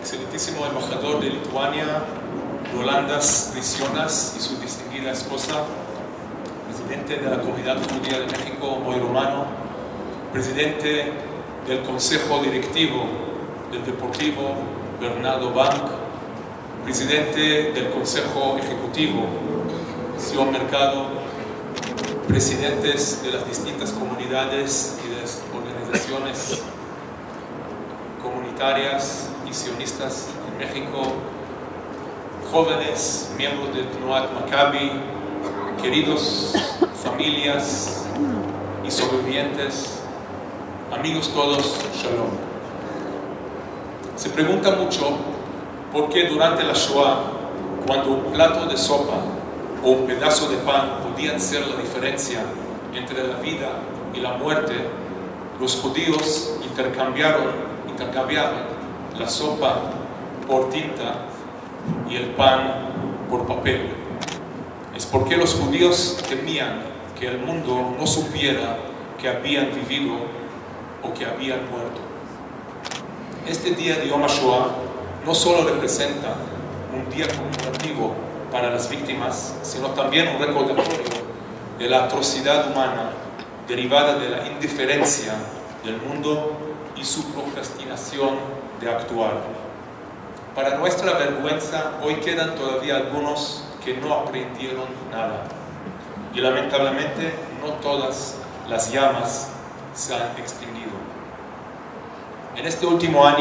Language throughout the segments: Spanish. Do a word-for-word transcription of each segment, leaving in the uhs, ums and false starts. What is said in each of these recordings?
excelentísimo embajador de Lituania, Rolandas Krišjānas, y su distinguida esposa, presidente de la Comunidad Judía de México, Moy Romano, presidente del Consejo Directivo del Deportivo, Bernardo Bank, presidente del Consejo Ejecutivo, Sion Mercado, presidentes de las distintas comunidades y de las organizaciones comunitarias y sionistas en México, jóvenes, miembros del Tnuat Maccabi, queridos, familias y sobrevivientes, amigos todos, Shalom. Se pregunta mucho por qué durante la Shoah, cuando un plato de sopa o un pedazo de pan podían ser la diferencia entre la vida y la muerte, los judíos intercambiaron, intercambiaban la sopa por tinta y el pan por papel. Es porque los judíos temían que el mundo no supiera que habían vivido o que habían muerto. Este día de Yom HaShoah no solo representa un día conmemorativo para las víctimas, sino también un recordatorio de la atrocidad humana derivada de la indiferencia del mundo y su procrastinación de actuar. Para nuestra vergüenza, hoy quedan todavía algunos que no aprendieron nada. Y lamentablemente, no todas las llamas se han extinguido. En este último año,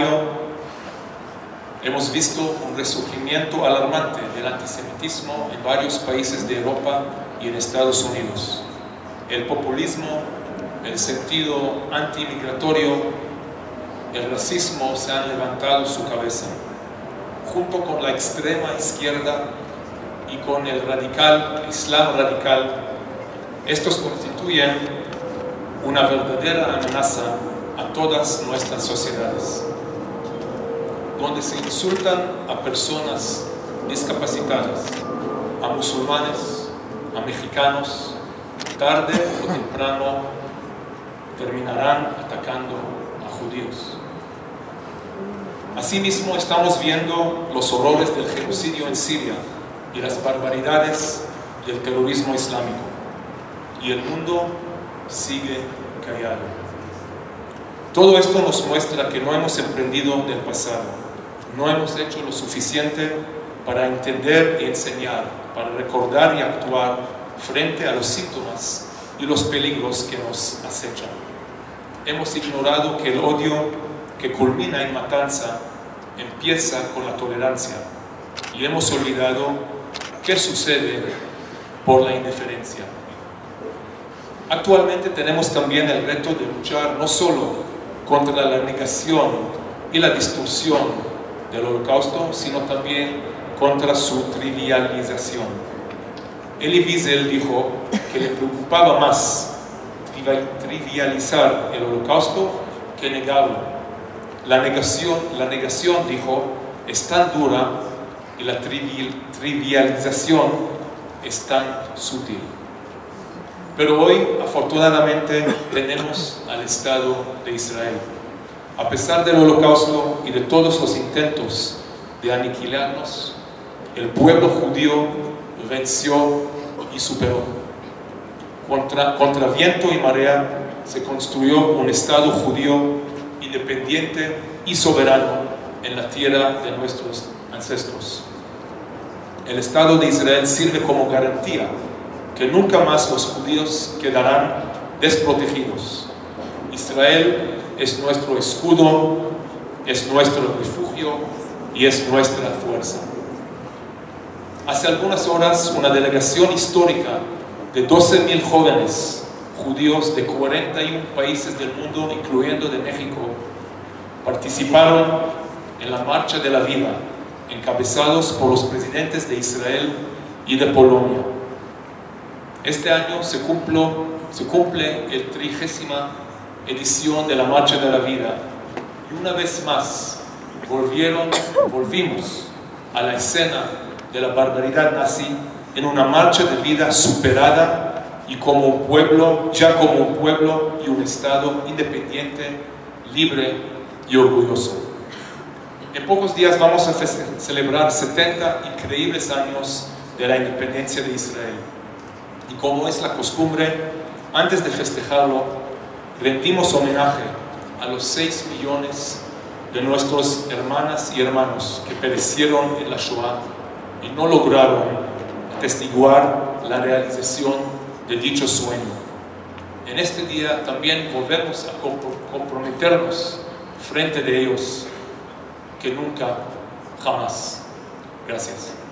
hemos visto un resurgimiento alarmante del antisemitismo en varios países de Europa y en Estados Unidos. El populismo, el sentido antimigratorio, el racismo se han levantado su cabeza. Junto con la extrema izquierda y con el radical, Islam radical, estos constituyen una verdadera amenaza a todas nuestras sociedades, donde se insultan a personas discapacitadas, a musulmanes, a mexicanos, tarde o temprano terminarán atacando a judíos. Asimismo, estamos viendo los horrores del genocidio en Siria y las barbaridades del terrorismo islámico. Y el mundo sigue callado. Todo esto nos muestra que no hemos aprendido del pasado. No hemos hecho lo suficiente para entender y enseñar, para recordar y actuar frente a los síntomas y los peligros que nos acechan. Hemos ignorado que el odio que culmina en matanza empieza con la tolerancia, y hemos olvidado qué sucede por la indiferencia. Actualmente tenemos también el reto de luchar no solo contra la negación y la distorsión del Holocausto, sino también contra su trivialización. Elie Wiesel dijo que le preocupaba más trivializar el Holocausto que negarlo. La negación, la negación, dijo, es tan dura y la trivialización es tan sutil. Pero hoy, afortunadamente, tenemos al Estado de Israel. A pesar del Holocausto y de todos los intentos de aniquilarnos, el pueblo judío venció y superó. Contra, contra viento y marea se construyó un Estado judío independiente y soberano en la tierra de nuestros ancestros. El Estado de Israel sirve como garantía que nunca más los judíos quedarán desprotegidos. Israel es nuestro escudo, es nuestro refugio y es nuestra fuerza. Hace algunas horas, una delegación histórica de doce mil jóvenes judíos de cuarenta y uno países del mundo, incluyendo de México, participaron en la Marcha de la Vida, encabezados por los presidentes de Israel y de Polonia. Este año se, cumplo, se cumple el trigésima edición de la Marcha de la Vida, y una vez más volvieron, volvimos a la escena de la barbaridad nazi en una marcha de vida superada y como un pueblo, ya como un pueblo y un Estado independiente, libre y orgulloso. En pocos días vamos a celebrar setenta increíbles años de la independencia de Israel. Y como es la costumbre, antes de festejarlo, rendimos homenaje a los seis millones de nuestras hermanas y hermanos que perecieron en la Shoah y no lograron atestiguar la realización de dicho sueño. En este día también volvemos a comprometernos frente de ellos que nunca, jamás. Gracias.